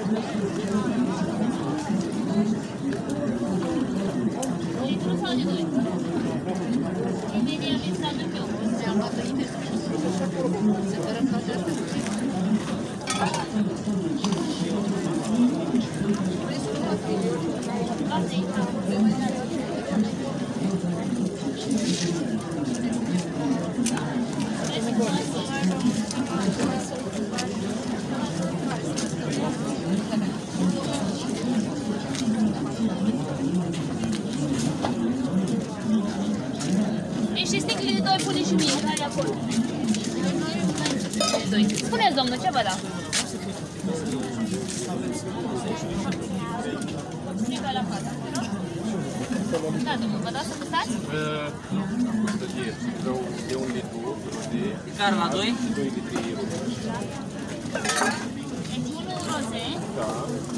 Litru sau de 2? Imediat mi s-a duc eu. Mi-am luat imediat. Se fără ca de asta. Și sticlele de 2 pune și mie, care acolo? De 2. Spuneți, domnul, ce vă dau? Stica la față, nu? Da, domnul, vă dau să gustați? De 1 litru, de... Care la 2? 2 litri. Deci 1 roze. Da.